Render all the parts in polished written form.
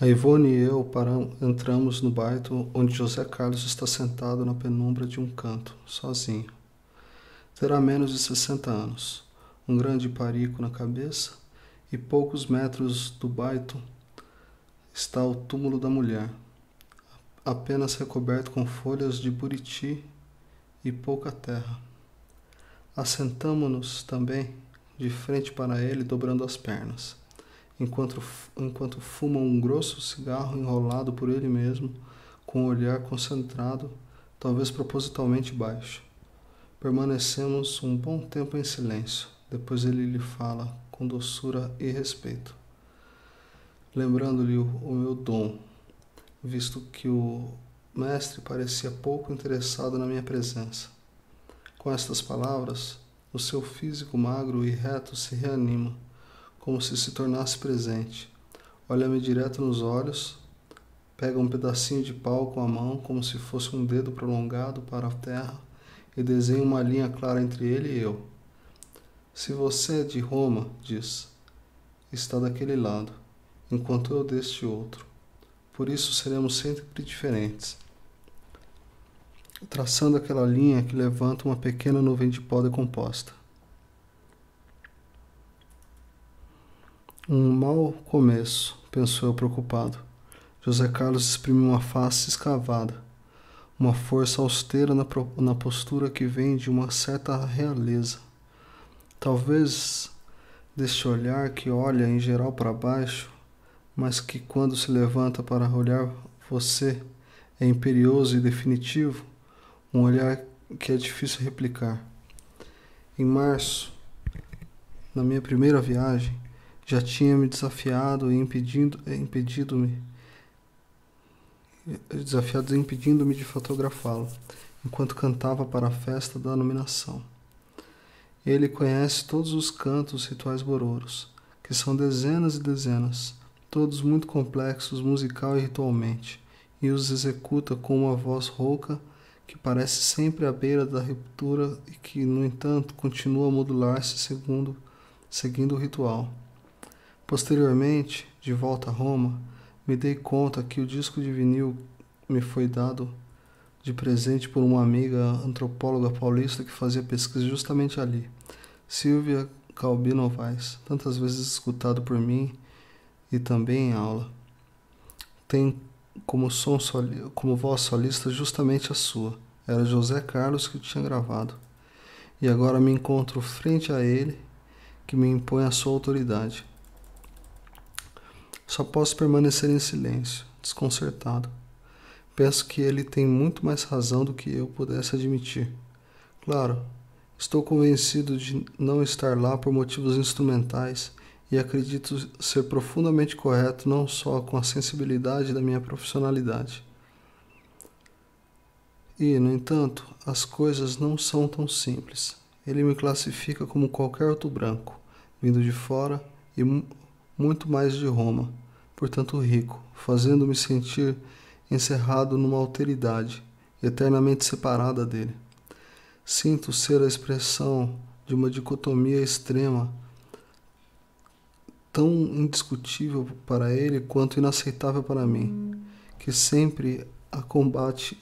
A Ivone e eu entramos no bairro onde José Carlos está sentado na penumbra de um canto, sozinho. Terá menos de 60 anos, um grande parico na cabeça, e poucos metros do bairro está o túmulo da mulher, apenas recoberto com folhas de buriti e pouca terra. Assentamo-nos também de frente para ele, dobrando as pernas, enquanto fuma um grosso cigarro enrolado por ele mesmo, com o olhar concentrado, talvez propositalmente baixo. Permanecemos um bom tempo em silêncio. Depois ele lhe fala com doçura e respeito, lembrando-lhe o meu dom, visto que o mestre parecia pouco interessado na minha presença. Com estas palavras, o seu físico magro e reto se reanima, como se tornasse presente. Olha-me direto nos olhos, pega um pedacinho de pau com a mão, como se fosse um dedo prolongado para a terra, e desenha uma linha clara entre ele e eu. Se você é de Roma, diz, está daquele lado, enquanto eu deste outro. Por isso seremos sempre diferentes. Traçando aquela linha que levanta uma pequena nuvem de pó decomposta. Um mau começo, pensou eu preocupado. José Carlos exprime uma face escavada, uma força austera na postura que vem de uma certa realeza. Talvez deste olhar que olha em geral para baixo, mas que quando se levanta para olhar você é imperioso e definitivo, um olhar que é difícil replicar. Em março, na minha primeira viagem, já tinha me desafiado e impedindo-me de fotografá-lo, enquanto cantava para a festa da nominação. Ele conhece todos os cantos rituais bororos, que são dezenas e dezenas, todos muito complexos musical e ritualmente, e os executa com uma voz rouca que parece sempre à beira da ruptura e que, no entanto, continua a modular-se seguindo o ritual. Posteriormente, de volta a Roma, me dei conta que o disco de vinil me foi dado de presente por uma amiga antropóloga paulista que fazia pesquisa justamente ali, Silvia Calbi Novaes, tantas vezes escutado por mim e também em aula. Tem como voz solista justamente a sua. Era José Carlos que o tinha gravado. E agora me encontro frente a ele, que me impõe a sua autoridade. Só posso permanecer em silêncio, desconcertado. Penso que ele tem muito mais razão do que eu pudesse admitir. Claro, estou convencido de não estar lá por motivos instrumentais e acredito ser profundamente correto não só com a sensibilidade da minha profissionalidade. E, no entanto, as coisas não são tão simples. Ele me classifica como qualquer outro branco, vindo de fora e muito mais de Roma, portanto rico, fazendo-me sentir encerrado numa alteridade, eternamente separada dele. Sinto ser a expressão de uma dicotomia extrema, tão indiscutível para ele quanto inaceitável para mim, que sempre a combati.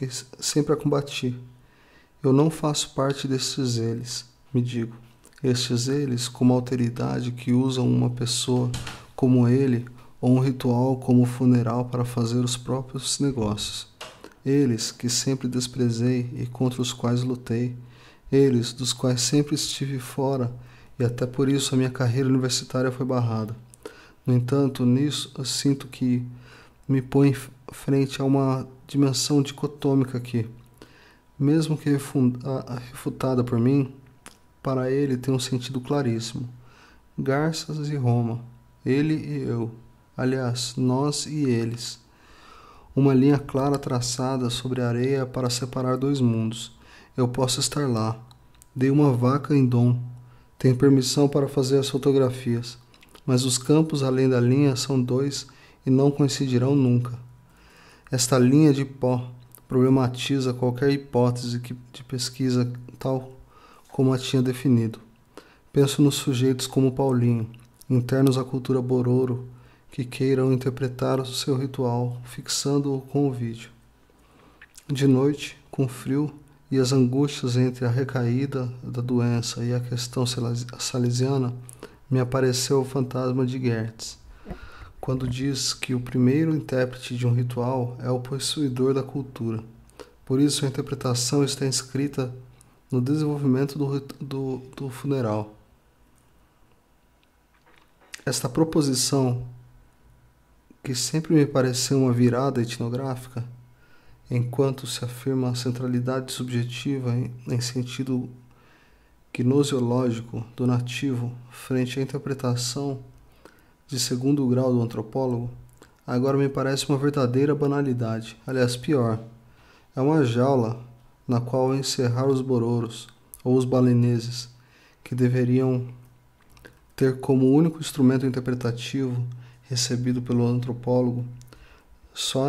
Eu não faço parte destes eles, me digo. Estes eles, como autoridade que usam uma pessoa como ele ou um ritual como o funeral para fazer os próprios negócios. Eles que sempre desprezei e contra os quais lutei. Eles dos quais sempre estive fora e até por isso a minha carreira universitária foi barrada. No entanto, nisso eu sinto que me põe frente a uma dimensão dicotômica que, mesmo que refutada por mim, para ele tem um sentido claríssimo. Garças e Roma, ele e eu, aliás, nós e eles. Uma linha clara traçada sobre a areia para separar dois mundos. Eu posso estar lá. Dei uma vaca em dom. Tenho permissão para fazer as fotografias. Mas os campos além da linha são dois e não coincidirão nunca. Esta linha de pó problematiza qualquer hipótese de pesquisa tal como a tinha definido. Penso nos sujeitos como Paulinho, internos à cultura bororo, que queiram interpretar o seu ritual, fixando-o com o vídeo. De noite, com frio e as angústias entre a recaída da doença e a questão salesiana, me apareceu o fantasma de Gertz, quando diz que o primeiro intérprete de um ritual é o possuidor da cultura. Por isso, a interpretação está inscrita no desenvolvimento do funeral. Esta proposição, que sempre me pareceu uma virada etnográfica, enquanto se afirma a centralidade subjetiva em sentido gnosiológico do nativo frente à interpretação de segundo grau do antropólogo, agora me parece uma verdadeira banalidade, aliás, pior. É uma jaula na qual encerrar os bororos, ou os balineses, que deveriam ter como único instrumento interpretativo recebido pelo antropólogo só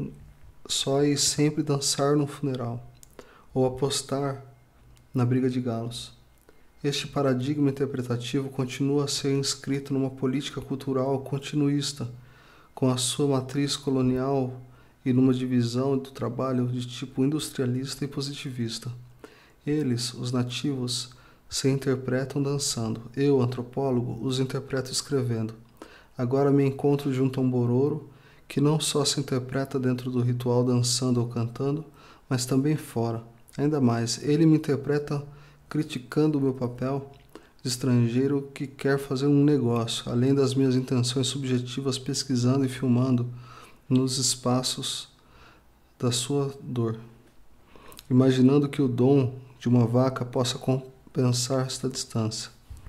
e sempre dançar no funeral, ou apostar na briga de galos. Este paradigma interpretativo continua a ser inscrito numa política cultural continuista, com a sua matriz colonial e numa divisão do trabalho de tipo industrialista e positivista. Eles, os nativos, se interpretam dançando. Eu, antropólogo, os interpreto escrevendo. Agora me encontro junto a um bororo que não só se interpreta dentro do ritual dançando ou cantando, mas também fora. Ainda mais, ele me interpreta criticando o meu papel de estrangeiro que quer fazer um negócio, além das minhas intenções subjetivas pesquisando e filmando nos espaços da sua dor, imaginando que o dom de uma vaca possa compensar esta distância.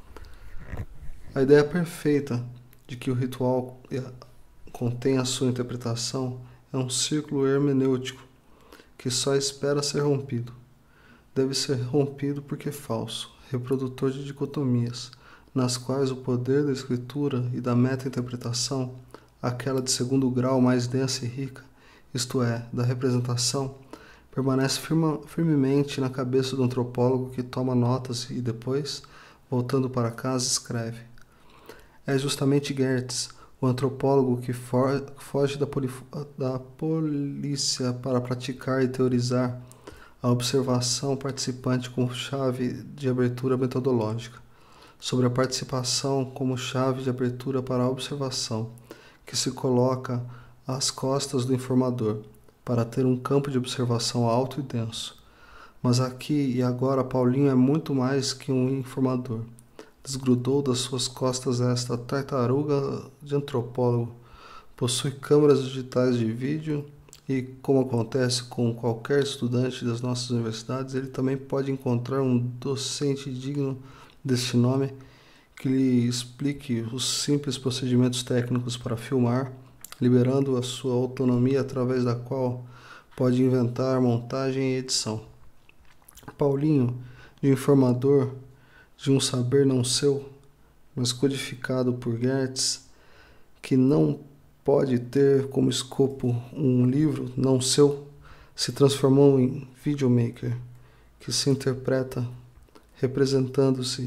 A ideia perfeita de que o ritual contém a sua interpretação é um círculo hermenêutico que só espera ser rompido. Deve ser rompido porque é falso, reprodutor de dicotomias, nas quais o poder da escritura e da meta-interpretação, aquela de segundo grau mais densa e rica, isto é, da representação, permanece firmemente na cabeça do antropólogo que toma notas e depois, voltando para casa, escreve. É justamente Gertz, o antropólogo que foge da polícia para praticar e teorizar a observação participante como chave de abertura metodológica, sobre a participação como chave de abertura para a observação, que se coloca às costas do informador, para ter um campo de observação alto e denso. Mas aqui e agora Paulinho é muito mais que um informador. Desgrudou das suas costas esta tartaruga de antropólogo. Possui câmeras digitais de vídeo e, como acontece com qualquer estudante das nossas universidades, ele também pode encontrar um docente digno deste nome que lhe explique os simples procedimentos técnicos para filmar, liberando a sua autonomia através da qual pode inventar montagem e edição. Paulinho, de informador de um saber não seu, mas codificado por Gertz, que não pode ter como escopo um livro não seu, se transformou em videomaker, que se interpreta representando-se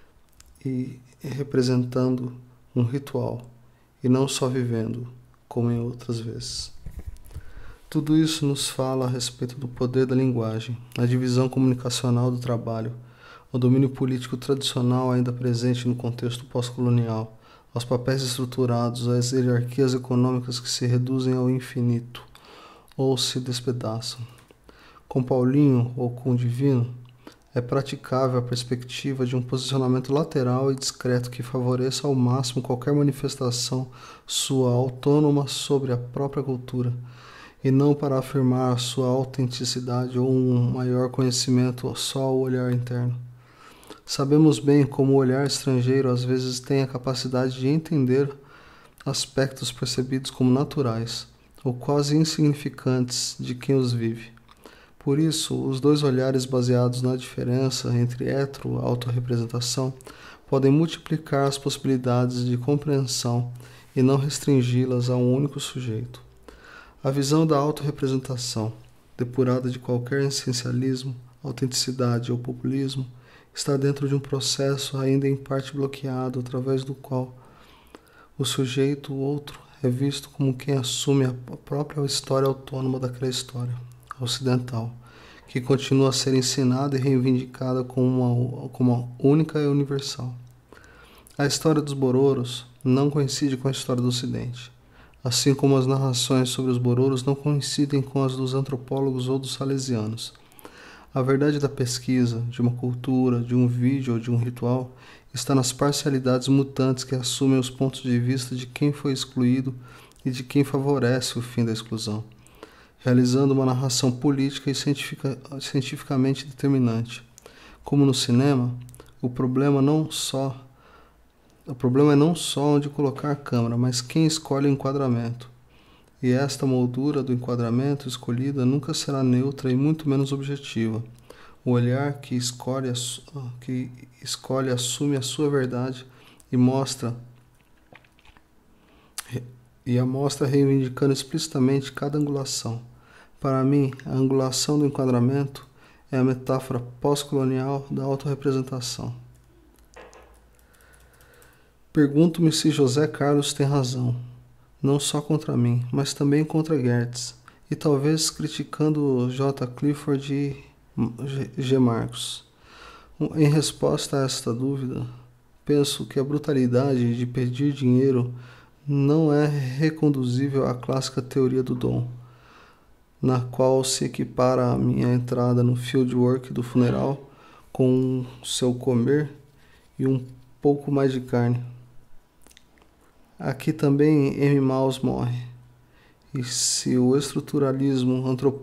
e representando um ritual, e não só vivendo, como em outras vezes. Tudo isso nos fala a respeito do poder da linguagem, a divisão comunicacional do trabalho, o domínio político tradicional ainda presente no contexto pós-colonial, aos papéis estruturados, às hierarquias econômicas que se reduzem ao infinito, ou se despedaçam. Com Paulinho, ou com o Divino, é praticável a perspectiva de um posicionamento lateral e discreto que favoreça ao máximo qualquer manifestação sua autônoma sobre a própria cultura, e não para afirmar a sua autenticidade ou um maior conhecimento só ao olhar interno. Sabemos bem como o olhar estrangeiro às vezes tem a capacidade de entender aspectos percebidos como naturais, ou quase insignificantes de quem os vive. Por isso, os dois olhares baseados na diferença entre autorrepresentação podem multiplicar as possibilidades de compreensão e não restringi-las a um único sujeito. A visão da autorrepresentação, depurada de qualquer essencialismo, autenticidade ou populismo, está dentro de um processo ainda em parte bloqueado, através do qual O sujeito, o outro, é visto como quem assume a própria história autônoma daquela história ocidental, que continua a ser ensinada e reivindicada como única e universal. A história dos Bororos não coincide com a história do Ocidente, assim como as narrações sobre os Bororos não coincidem com as dos antropólogos ou dos salesianos. A verdade da pesquisa, de uma cultura, de um vídeo ou de um ritual, está nas parcialidades mutantes que assumem os pontos de vista de quem foi excluído e de quem favorece o fim da exclusão, realizando uma narração política e cientificamente determinante. Como no cinema, o problema é não só onde colocar a câmera, mas quem escolhe o enquadramento. E esta moldura do enquadramento escolhida nunca será neutra e muito menos objetiva. O olhar que escolhe assume a sua verdade e a mostra reivindicando explicitamente cada angulação. Para mim, a angulação do enquadramento é a metáfora pós-colonial da autorrepresentação. Pergunto-me se José Carlos tem razão, não só contra mim, mas também contra Gertz, e talvez criticando J. Clifford e G. Marcos. Em resposta a esta dúvida, penso que a brutalidade de pedir dinheiro não é reconduzível à clássica teoria do dom, na qual se equipara a minha entrada no fieldwork do funeral com seu comer e um pouco mais de carne. Aqui também M. Maus morre. E se o estruturalismo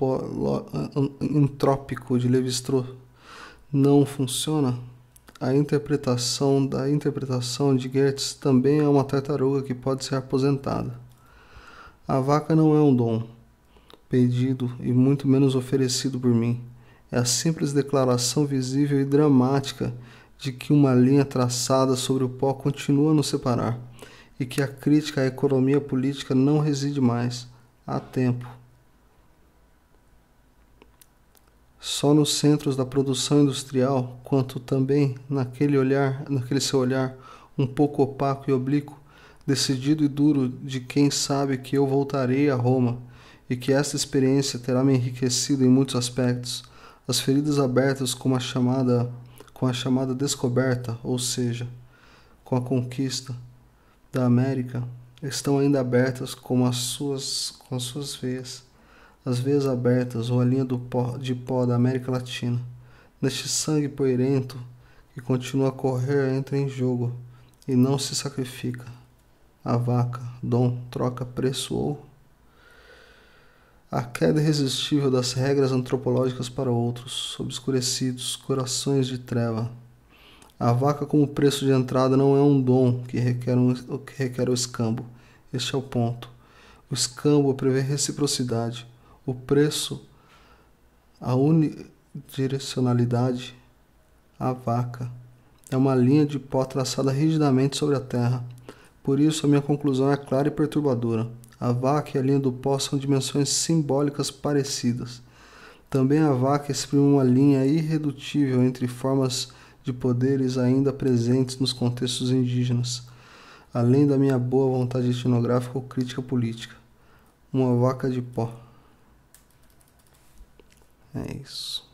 antrópico de Lévi-Strauss não funciona, a interpretação de Gertz também é uma tartaruga que pode ser aposentada. A vaca não é um dom pedido e muito menos oferecido por mim. É a simples declaração visível e dramática de que uma linha traçada sobre o pó continua a nos separar, e que a crítica à economia política não reside mais, há tempo, só nos centros da produção industrial, quanto também naquele seu olhar um pouco opaco e oblíquo, decidido e duro de quem sabe que eu voltarei a Roma e que esta experiência terá me enriquecido em muitos aspectos. As feridas abertas com a chamada descoberta, ou seja, com a conquista da América, estão ainda abertas com as suas veias, as veias abertas ou a linha de pó da América Latina. Neste sangue poeirento que continua a correr entra em jogo e não se sacrifica. A vaca, dom, troca, preço ou a queda irresistível das regras antropológicas para outros, obscurecidos, corações de treva. A vaca como preço de entrada não é um dom que requer o escambo. Este é o ponto. O escambo prevê reciprocidade. O preço, a unidirecionalidade. A vaca é uma linha de pó traçada rigidamente sobre a terra. Por isso a minha conclusão é clara e perturbadora. A vaca e a linha do pó são dimensões simbólicas parecidas. Também a vaca exprime uma linha irredutível entre formas de poderes ainda presentes nos contextos indígenas, além da minha boa vontade etnográfica ou crítica política. Uma vaca de pó. É isso.